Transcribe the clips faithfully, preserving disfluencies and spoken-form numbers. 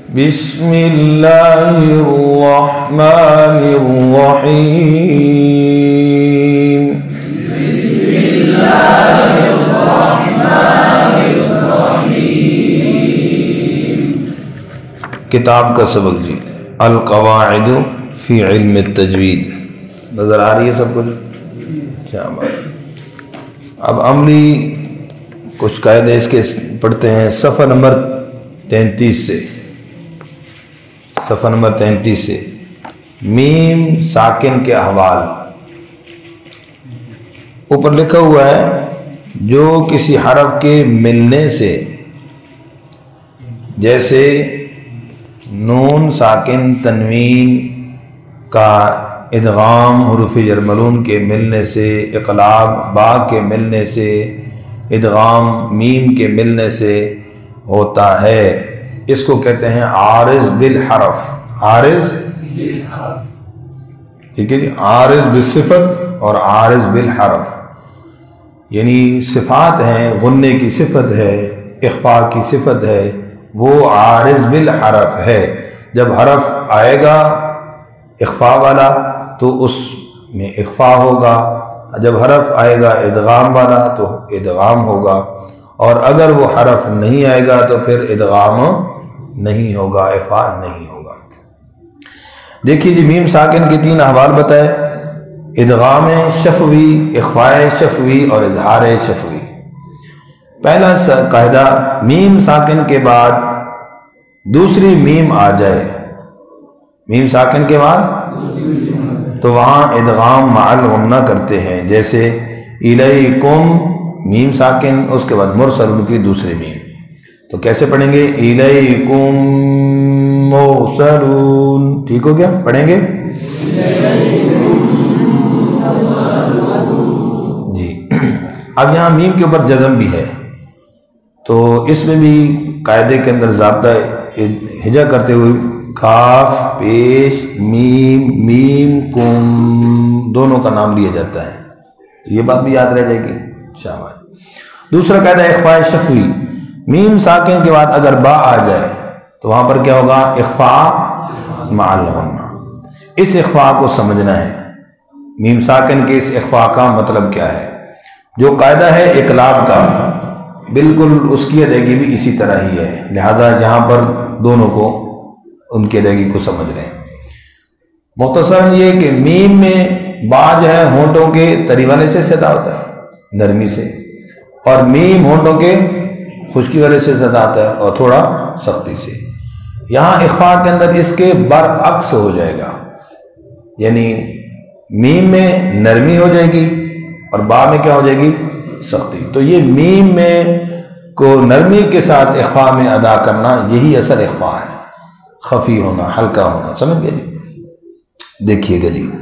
بسم اللہ الرحمن الرحیم بسم اللہ الرحمن الرحیم۔ کتاب کا سبق جی القواعد فی علم التجوید نظر آ رہی ہے سب کو؟ کیا بات۔ اب عملی کچھ قاعدے اس کے پڑھتے ہیں صفحہ نمبر تینتیس سے، صفحہ نمبر تینتیس سے میم ساکن کے احوال۔ اوپر لکھا ہوا ہے جو کسی حرف کے ملنے سے، جیسے نون ساکن تنوین کا ادغام حروف یرملون کے ملنے سے، اقلاب با کے ملنے سے، ادغام میم کے ملنے سے ہوتا ہے، اس کو کہتے ہیں عارض بالحرف۔ عارض ٹھیک ہے جی، عارض بالصفت اور عارض بالحرف، یعنی صفات ہیں، غنے کی صفت ہے، اخفاء کی صفت ہے، وہ عارض بالحرف ہے۔ جب حرف آئے گا اخفاء والا تو اس میں اخفاء ہوگا، جب حرف آئے گا ادغام والا تو ادغام ہوگا، اور اگر وہ حرف نہیں آئے گا تو پھر ادغام نہیں ہوگا، اخفاء نہیں ہوگا۔ دیکھیے جی، میم ساکن کے تین احوال بتائے، ادغام شفوی، اخفاء شفوی اور اظہار شفوی۔ پہلا قاعدہ، میم ساکن کے بعد دوسری میم آ جائے، میم ساکن کے بعد تو وہاں ادغام مع الغنہ کرتے ہیں، جیسے الیکم میم ساکن، اس کے بعد مرسل کی دوسری میم، تو کیسے پڑھیں گے؟ الیکم مرسلون، ٹھیک ہو گیا؟ پڑھیں گے جی۔ اب یہاں میم کے اوپر جزم بھی ہے، تو اس میں بھی قاعدے کے اندر ضابطہ ہجا کرتے ہوئے کاف پیش میم میم کم دونوں کا نام لیا جاتا ہے، تو یہ بات بھی یاد رہ جائے گی۔ شاباش۔ دوسرا قاعدہ اخفاء شفوی، میم ساکن کے بعد اگر با آ جائے تو وہاں پر کیا ہوگا؟ اخفاء مع الغنہ۔ اس اخفاء کو سمجھنا ہے، میم ساکن کے اس اخفاء کا مطلب کیا ہے۔ جو قاعدہ ہے اقلاب کا، بالکل اس کی ادائیگی بھی اسی طرح ہی ہے، لہذا یہاں پر دونوں کو ان کی ادائیگی کو سمجھ رہے ہیں۔ مختصراً یہ کہ میم میں با جو ہے ہونٹوں کے تری والے سے صدا ہوتا ہے، نرمی سے، اور میم ہونٹوں کے خشکی والے سے صدا ہوتا ہے اور تھوڑا سختی سے۔ یہاں اخفاء کے اندر اس کے برعکس ہو جائے گا، یعنی میم میں نرمی ہو جائے گی اور با میں کیا ہو جائے گی؟ سختی۔ تو یہ میم میں کو نرمی کے ساتھ اخفاء میں ادا کرنا، یہی اثر اخفاء ہے، خفی ہونا، ہلکا ہونا، سمجھ گئے جی؟ دیکھیے گا جی،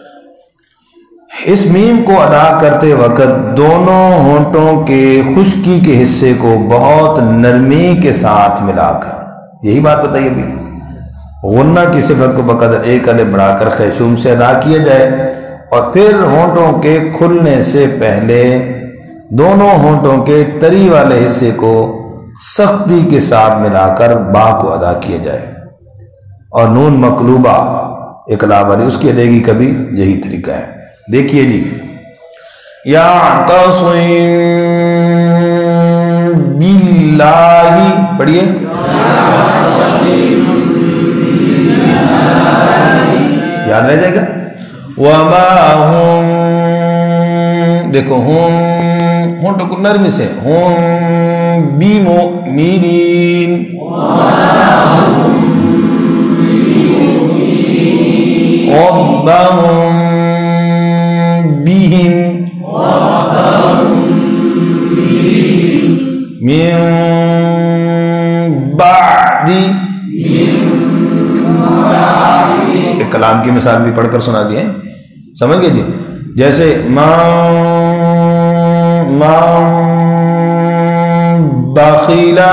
اس میم کو ادا کرتے وقت دونوں ہونٹوں کے خشکی کے حصے کو بہت نرمی کے ساتھ ملا کر، یہی بات بتائیے بھی، غنہ کی صفت کو بقدر ایک الف بڑھا کر خیشوم سے ادا کیا جائے، اور پھر ہونٹوں کے کھلنے سے پہلے دونوں ہونٹوں کے تری والے حصے کو سختی کے ساتھ ملا کر با کو ادا کیا جائے، اور نون مقلوبہ اقلاب والی اس کی ادائیگی کا بھی یہی طریقہ ہے۔ دیکھیے جی، یعتصم باللہ، پڑھیے یاد رہ جائے گا۔ وما ہم، دیکھو ہم ہونٹوں کو نرمی سے، ہم بمؤمنین، ربهم بهم من بعد، ایک کلام کی مثال بھی پڑھ کر سنا دیے، سمجھ گئے جی؟ جیسے من من بخیلا،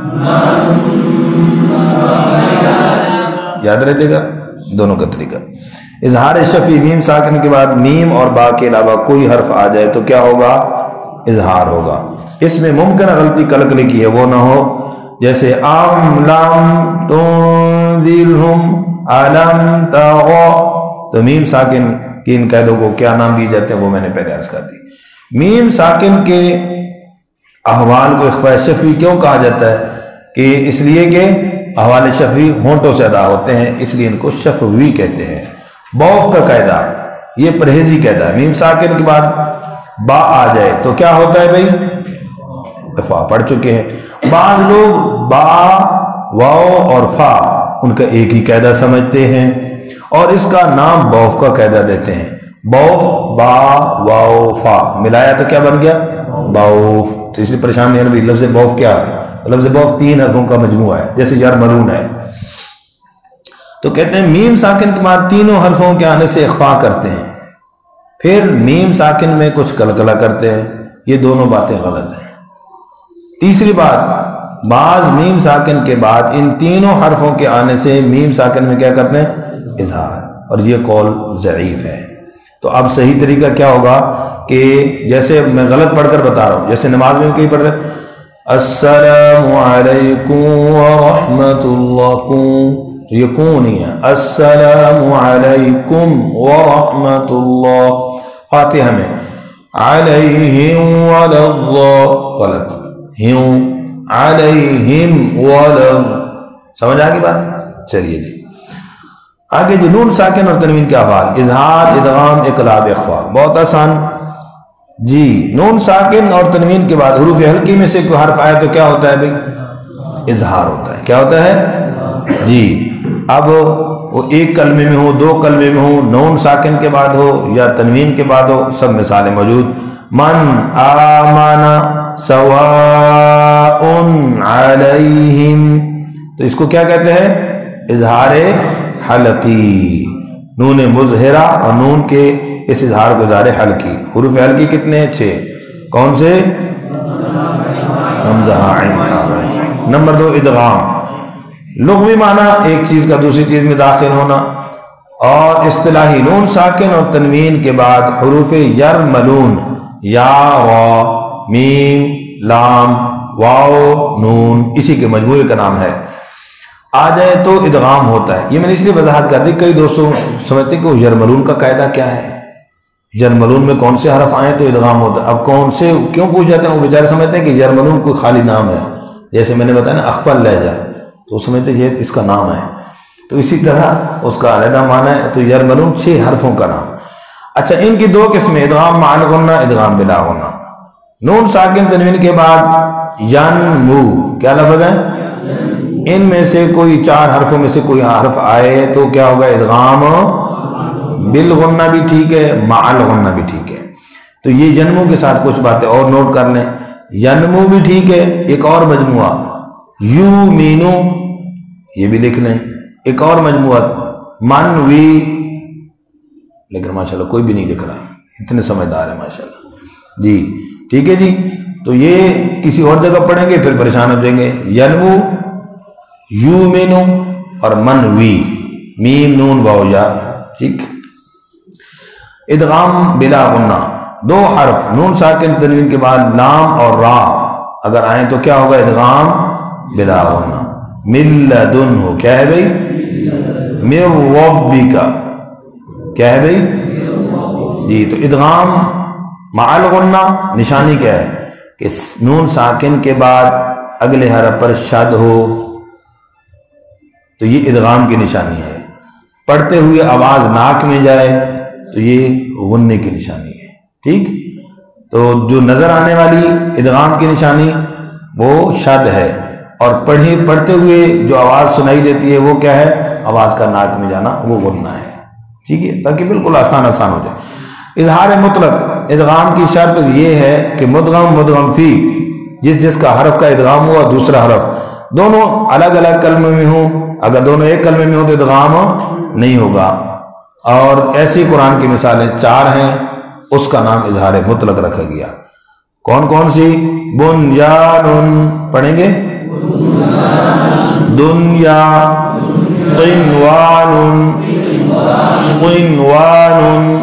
یاد رہے گا دونوں کا طریقہ۔ اظہار شفی، میم ساکن کے بعد میم اور با کے علاوہ کوئی حرف آ جائے تو کیا ہوگا؟ اظہار ہوگا۔ اس میں ممکن غلطی کلکلی کی ہے وہ نہ ہو، جیسے ام لم تنذرہم الم تغوا، تو میم ساکن کی ان قیدوں کو کیا نام دی جاتے ہیں وہ میں نے پہلے عرض کر دی۔ میم ساکن کے احوال کو اخفاء شفوی کیوں کہا جاتا ہے؟ کہ اس لیے کہ احوال شفوی ہونٹوں سے ادا ہوتے ہیں، اس لیے ان کو شفوی کہتے ہیں۔ بوف کا قاعدہ یہ پرہیزی قاعدہ ہے، میم ساکن کے بعد با آ جائے تو کیا ہوتا ہے بھائی؟ اخفاء پڑھ چکے ہیں۔ بعض لوگ با واو اور فا ان کا ایک ہی قاعدہ سمجھتے ہیں اور اس کا نام بوف کا قاعدہ دیتے ہیں۔ بوف با واو فا ملایا تو کیا بن گیا؟ بوف۔ تو اس لیے پریشان نہیں ہے لفظ بوف کیا ہے؟ لفظ بوف تین حرفوں کا مجموعہ ہے، جیسے یرملون ہے۔ تو کہتے ہیں میم ساکن کے بعد تینوں حرفوں کے آنے سے اخفاء کرتے ہیں، پھر میم ساکن میں کچھ قلقلہ کرتے ہیں، یہ دونوں باتیں غلط ہیں۔ تیسری بات، بعض میم ساکن کے بعد ان تینوں حرفوں کے آنے سے میم ساکن میں کیا کرتے ہیں؟ اظہار، اور یہ قول ضعیف ہے۔ تو اب صحیح طریقہ کیا ہوگا کہ جیسے میں غلط پڑھ کر بتا رہا ہوں، جیسے نماز میں کہیں پڑھ رہے ہیں السلام علیکم ورحمۃ اللہ، تو یہ کوں نہیں ہے، السلام علیکم ورحمۃ اللہ۔ فاتحہ میں علیہم ولا اللہ، غلط، ہوں علیہم ولا، سمجھ آگی بات؟ چلیے جی آگے جی، نون ساکن اور تنوین کے احوال، اظہار، ادغام، اقلاب، اخفاء، بہت آسان جی۔ نون ساکن اور تنوین کے بعد حروف ہلکی میں سے کوئی حرف آئے تو کیا ہوتا ہے بھائی؟ اظہار ہوتا ہے۔ کیا ہوتا ہے جی؟ اب وہ ایک کلمے میں ہو، دو کلمے میں ہو، نون ساکن کے بعد ہو یا تنوین کے بعد ہو، سب مثالیں موجود۔ من آمن سواء علیہم، تو اس کو کیا کہتے ہیں؟ اظہار حلقی، نون مظہرہ اور نون کے اس اظہار کو اظہار حلقی۔ حروف حلقی کتنے ہیں؟ چھ۔ کون سے؟ حمزہ، عین، ہاء۔ نمبر دو، ادغام، لغوی معنی ایک چیز کا دوسری چیز میں داخل ہونا، اور اصطلاحی نون ساکن اور تنوین کے بعد حروف یرملون، یا، را، میم، لام، واو، نون، اسی کے مجموعے کا نام ہے۔ آ جائے تو ادغام ہوتا ہے۔ یہ میں نے اس لیے وضاحت کر دی، کئی دوستوں سمجھتے کہ وہ یرملون کا قاعدہ کیا ہے، یرملون میں کون سے حرف آئیں تو ادغام ہوتا ہے۔ اب کون سے کیوں پوچھ جاتے ہیں؟ وہ بیچارے سمجھتے ہیں کہ یرملون کوئی خالی نام ہے، جیسے میں نے بتایا نا اخپل لہجہ، تو وہ سمجھتے ہیں یہ اس کا نام ہے، تو اسی طرح اس کا علیحدہ معنی ہے۔ تو یرملون چھ حرفوں کا نام۔ اچھا، ان کی دو قسمیں، ادغام مع الغنہ، ادغام بلا غنہ۔ نون ساکن تنوین کے بعد ینمو، کیا لفظ ہے؟ ان میں سے کوئی چار حرفوں میں سے کوئی حرف آئے تو کیا ہوگا؟ ادغام بالغنہ بھی ٹھیک ہے، مع الغنہ بھی ٹھیک ہے۔ تو یہ ینمو کے ساتھ کچھ باتیں اور نوٹ کر لیں، ینمو بھی ٹھیک ہے، ایک اور مجموعہ یومینو، یہ بھی لکھ لیں، ایک اور مجموعہ منوی، لیکن ماشاءاللہ کوئی بھی نہیں لکھ رہا، اتنے سمجھدار ہے ماشاءاللہ جی، ٹھیک ہے جی۔ تو یہ کسی اور جگہ پڑھیں گے پھر پریشان ہو جائیں گے۔ ینمو، یومینو اور منوی، میم نون واو یا، ٹھیک۔ ادغام بلا غنہ، دو حرف نون ساکن تنوین کے بعد لام اور را اگر آئیں تو کیا ہوگا؟ ادغام بلا غنہ۔ من لدن ہو، کیا ہے بھائی؟ من ربک، کیا ہے بھائی جی؟ تو ادغام مع الغنہ نشانی کیا ہے؟ کہ نون ساکن کے بعد اگلے حرف پر شد ہو، تو یہ ادغام کی نشانی ہے۔ پڑھتے ہوئے آواز ناک میں جائے تو یہ غننے کی نشانی ہے، ٹھیک۔ تو جو نظر آنے والی ادغام کی نشانی وہ شد ہے، اور پڑھی پڑھتے ہوئے جو آواز سنائی دیتی ہے وہ کیا ہے؟ آواز کا ناک میں جانا، وہ غنہ ہے، ٹھیک ہے، تاکہ بالکل آسان آسان ہو جائے۔ اظہار مطلق، ادغام کی شرط یہ ہے کہ مدغم مدغم فی، جس جس کا حرف کا ادغام ہوا دوسرا حرف دونوں الگ الگ کلمے میں ہوں، اگر دونوں ایک کلمے میں ہوں تو ادغام نہیں ہوگا۔ اور ایسی قرآن کی مثالیں چار ہیں، اس کا نام اظہار مطلق رکھا گیا۔ کون کون سی؟ بنیان، پڑھیں گے، دنیا، قنوان، قنوان،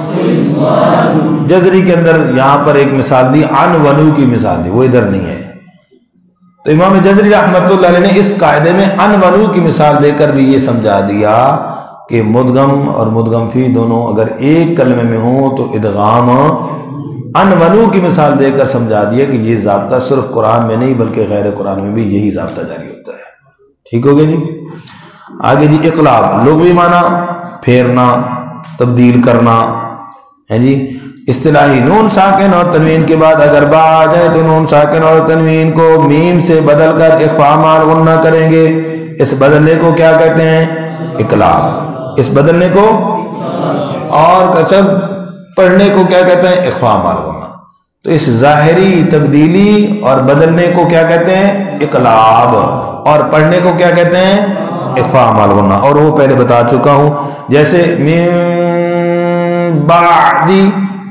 جزری کے اندر یہاں پر ایک مثال دی، عنونو کی مثال دی، وہ ادھر نہیں ہے، تو امام جزری رحمۃ اللہ علیہ نے اس قاعدے میں ان ونو کی مثال دے کر بھی یہ سمجھا دیا کہ مدغم اور مدغم فی دونوں اگر ایک کلمے میں ہوں تو ادغام ان ونو کی مثال دے کر سمجھا دیا کہ یہ ضابطہ صرف قرآن میں نہیں بلکہ غیر قرآن میں بھی یہی ضابطہ جاری ہوتا ہے. ٹھیک ہو گیا جی. آگے جی اقلاب لغوی معنی پھیرنا تبدیل کرنا ہے جی. اصطلاحی نون ساکن اور تنوین کے بعد اگر با آ جائے تو نون ساکن اور تنوین کو میم سے بدل کر اخفاء مال غنہ کریں گے. اس بدلنے کو کیا کہتے ہیں؟ اقلاب. اس بدلنے کو اور کسب پڑھنے کو کیا کہتے ہیں؟ اخفاء مال غنہ. تو اس ظاہری تبدیلی اور بدلنے کو کیا کہتے ہیں؟ اقلاب. اور پڑھنے کو کیا کہتے ہیں؟ اخفاء مال غنہ. اور وہ پہلے بتا چکا ہوں جیسے من بعدی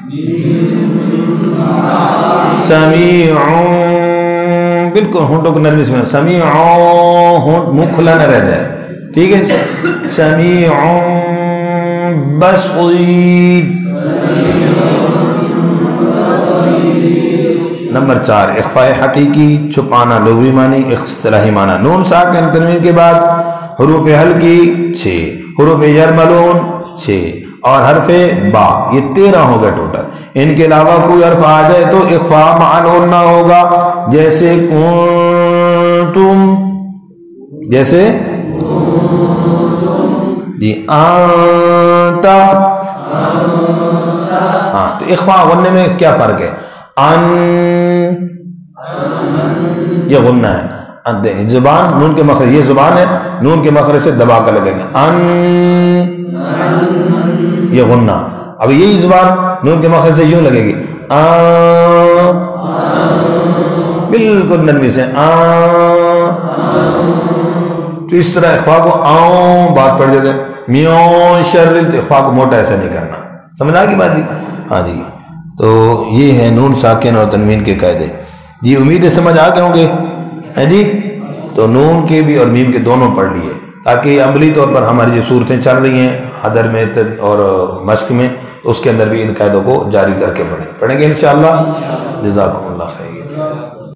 سمیعون بالکل ہونٹوں کو نرمی سے سمیعون ہونٹ منہ کھلا نہ رہ جائے. ٹھیک ہے. سمیعون بصیر. نمبر چار اخفاء حقیقی چھپانا لغوی معنی اصطلاحی معنی. نون ساکن تنوین کے بعد حروف حلقی چھ حروف یرملون چھ اور حرف با یہ تیرہ ہو گئے ٹوٹل. ان کے علاوہ کوئی حرف آ جائے تو اخفاء مع غنہ ہوگا جیسے کنتم جیسے جی آنتا. ہاں تو اخفاء غنہ میں کیا فرق ہے؟ ان یہ غنہ ہے زبان نون کے مخرج یہ زبان ہے نون کے مخرج سے دبا کر لگیں گے ان یہ غنہ. اب یہی زبان نون کے مخرج سے یوں لگے گی آ بالکل نرمی سے آ. تو اس طرح اخفاء کو آؤں بات پڑھ دیتے ہیں میوں شرل. تو اخفاء کو موٹا ایسا نہیں کرنا. سمجھا کی بات جی؟ ہاں جی. تو یہ ہے نون ساکن اور تنوین کے قاعدے جی. امید ہے سمجھ آ گئے ہوں گے ہیں جی. تو نون کے بھی اور میم کے دونوں پڑھ لیے تاکہ عملی طور پر ہماری جو صورتیں چل رہی ہیں حدر میں اور مشق میں اس کے اندر بھی ان قاعدوں کو جاری کر کے پڑھیں پڑھیں گے انشاءاللہ. جزاکم اللہ خیر.